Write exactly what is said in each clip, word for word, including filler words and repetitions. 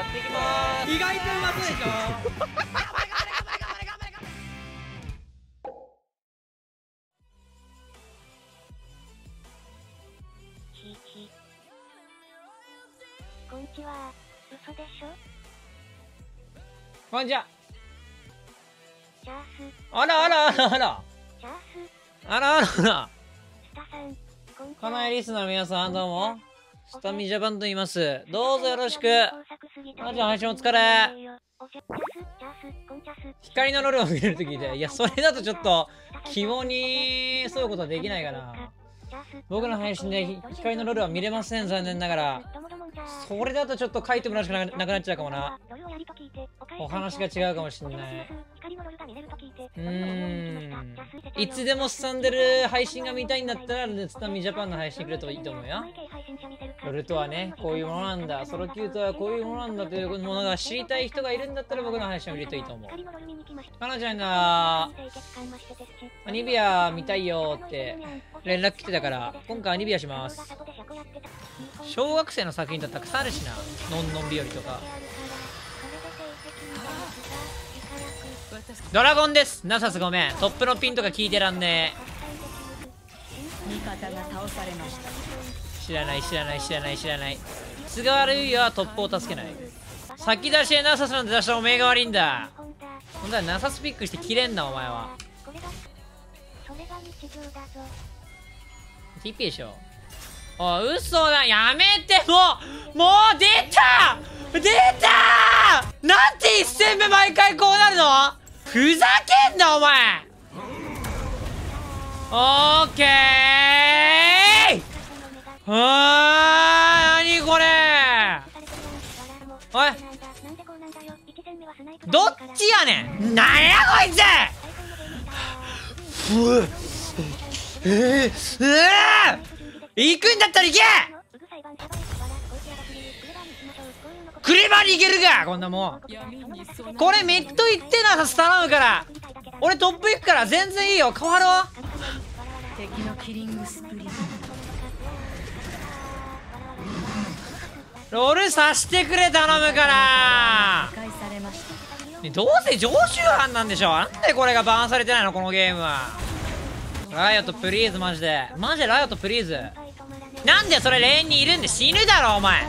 やっていきまーす。 意外とうまそうでしょ。 ひひ。こんちは。嘘でしょ。 こんにちは。 チャース。 あらあらあらあら。 チャース。 あらあらあら。 スタさん。こんちは。 かなえリスナーの皆さんどうも。スタミジャパンと言います。どうぞよろしく。あじゃあ配信お疲れ。光のロールを見れると聞いて、いやそれだとちょっと肝にそういうことはできないかな。僕の配信で光のロールは見れません、残念ながら。それだとちょっと書いてもらうしかなくなっちゃうかもな。お話が違うかもしんない。うーん。いつでもすさんでる配信が見たいんだったら、スタミジャパンの配信くれるといいと思うよ。ロルとはね、こういうものなんだ。ソロキュートはこういうものなんだというものが知りたい人がいるんだったら僕の配信を見るといいと思う。かなちゃんが、アニビア見たいよって連絡来てたから、今回アニビアします。小学生の作品とたくさんあるしな。のんのん日和とか。ドラゴンです。ナサスごめん。トップのピンとか聞いてらんねえ。味方が倒されました。知らない知らない知らない知らない。菅原優也はトップを助けない。先出しでナサスなんて出したおめえが悪いんだ。ほんとはナサスピックして切れんなお前は。ティッピーでしょ。おい嘘だ、やめて。もうもう出た出たー。なんて一戦目毎回こうなるの。ふざけんなお前。オーケー。あー、なにこれ。おいどっちやねん。なんやこいつ。うえー、えー、行くんだったら行け。クレバーに行けるかこんなもん。これミッド行ってなさ頼むから。俺トップ行くから全然いいよ。変わろう。敵のキリングスプリンロールさしてくれ頼むから。どうせ常習犯なんでしょ。なんでこれがバーンされてないのこのゲームは。ライオットプリーズマジでマジでライオットプリーズ。なんでそれレーンにいるんで死ぬだろお前。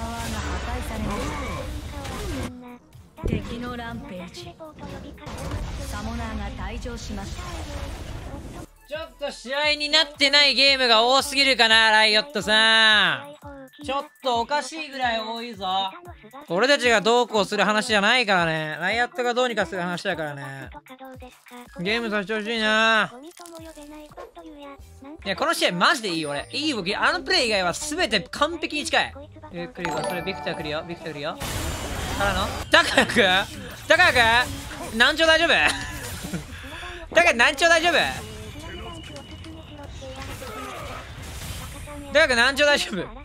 敵のランページ。サモナーが退場します。ちょっと試合になってないゲームが多すぎるかなライオットさん。ちょっとおかしいぐらい多いぞ。俺たちがどうこうする話じゃないからね。ライオットがどうにかする話だからね。ゲームさせてほしいな。いやこの試合マジでいい。俺いい僕あのプレイ以外は全て完璧に近い。ゆっくりこそれビクター来るよビクター来るよ。からの高谷くん高谷くん難聴大丈夫高谷難聴大丈夫高谷くん難聴大丈夫。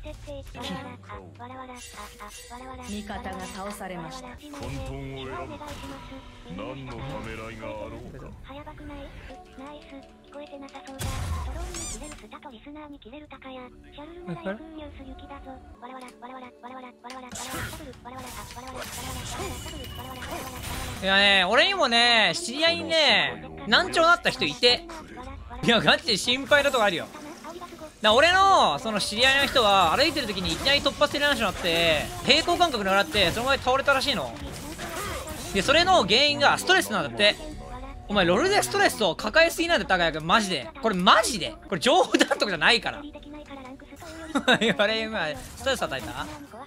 味方が倒されました。混沌を選ぶ何のためらいがあろうか。早ばくないナイス聞こえてなさそうだ。ドローンに切れるスタとリスナーに切れるタカヤシャルルならヤフーニュース行きだぞ。わらわらわらわらわらわらわらわらわらダブルわらわらわらわらわらわらわらダブルわらわらわらわら。いやね俺にもね知り合いにね難聴だった人いて、いやガチで心配なとこあるよ。だ俺のその知り合いの人は歩いてる時にいきなり突発的な話になって平行感覚になってそのまま倒れたらしいので、それの原因がストレスなんだって。お前ロールでストレスを抱えすぎなんだ高谷君マジで。これマジでこれ冗談とかじゃないから言われ今ストレス与えた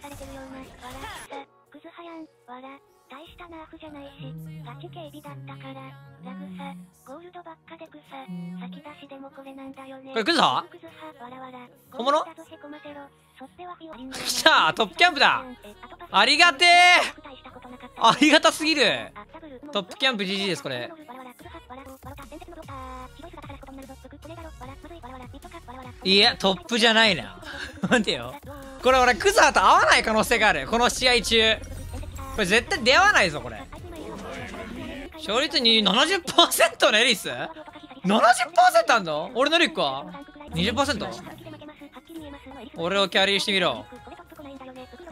大したナーフじゃないし、ガチ警備だったから、ラグサ、ゴールドばっかでグサ、先出しでもこれなんだよね。これグサ？本物？来たトップキャンプだ。ありがてーありがたすぎる。トップキャンプ ジージー ですこれ。いやトップじゃないな待てよこれ俺クザーと合わない可能性があるこの試合中。これ絶対出会わないぞこれ。勝率に ななじゅっパーセント のエリス ななじゅっパーセント あんの。俺のリックは にじゅっパーセント。 俺をキャリーしてみろ。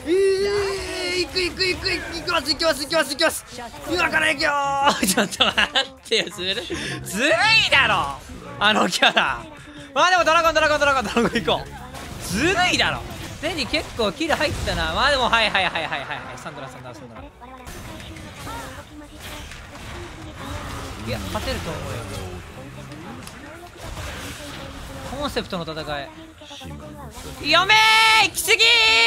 えー、行く行く行く行く行きます行きます行きます行きます今から行くよーちょっと待ってよずるずるいだろあのキャラまあでもドラゴンドラゴンドラゴンドラゴン行こうずるいだろレディ結構キル入ったなまあでもはいはいはいはいはいはいサンドラサンドラサンドラいや勝てると思うよコンセプトの戦い読めー行き過ぎ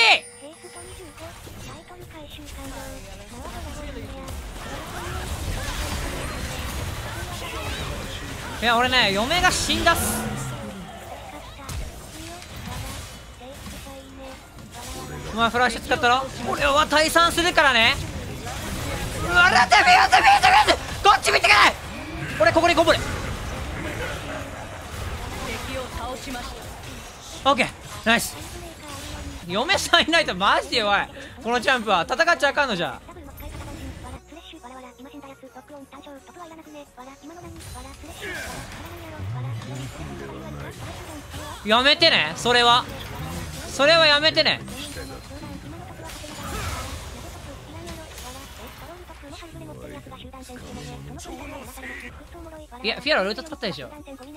ーいや俺ね嫁が死んだっすお前フラッシュ使ったろ俺は退散するからねうわらてみよてみよてみよこっち見てくれ俺ここにこぼれオッケーナイス嫁さんいないとマジで弱いこのジャンプは戦っちゃあかんのじゃやめてねそれはそれはやめてねいやフィアロルート使ったでしょ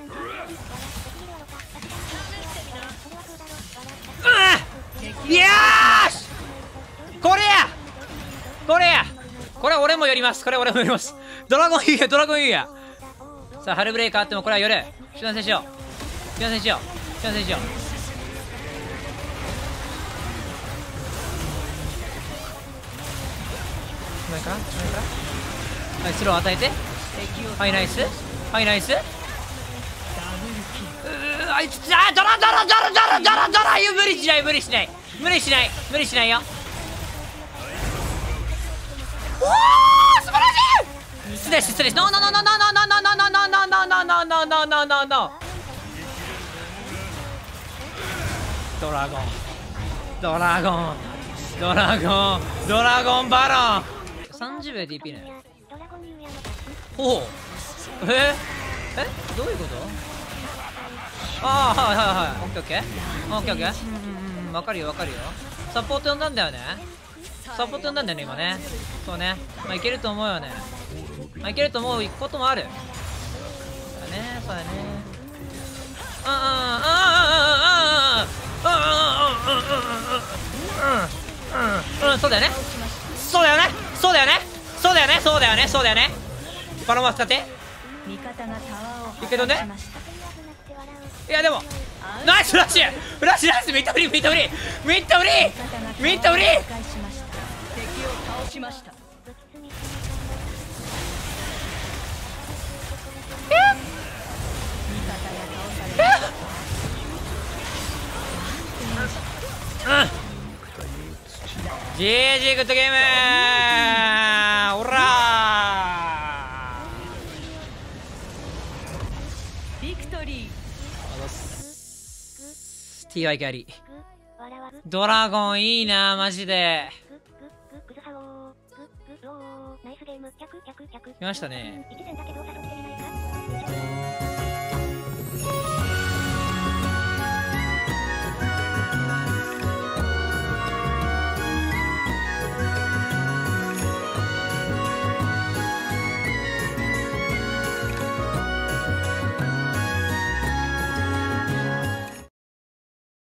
うんよーしこれやこれやこれ俺も寄りますこれ俺も寄りますドラゴンいいやドラゴンいいやさあハルブレイカーあってもこれは寄る集団戦しよう集団戦しよう集団戦しようないかないかはいスロー与えてはいナイスはいナイスうーあいつあドラドラドラドラドラドラ無理しない無理しない無理しない無理しないよおー素晴らしい失礼失礼ノーノーノーノーノーノーノーノーノーノーノーノーノーノーノーノーノーノーノードラゴンドラゴンドラゴンドラゴンバロンさんじゅうびょう ティーピー ねほうええどういうことああはいはいはいオッケーオッケーオッケーオッケーうんうん分かるよ分かるよサポート呼んだんだよねサポート呼んだんだよね今ねそうねまあいけると思うよねまあいけると思うこともあるそうだねそうだねうんうんうんうんうんうんうんうんうんうんうんうんそうだよねそうだよねそうだよねそうだよねそうだよねそうだよねバロンは使っていけどねいやでもナイスフラッシュフラッシュナイスミッドフリーミッドフリーミッドフリーミッドフリージージーグッドゲームーオラービクトリー ティーワイ キャリードラゴンいいなマジで来ましたね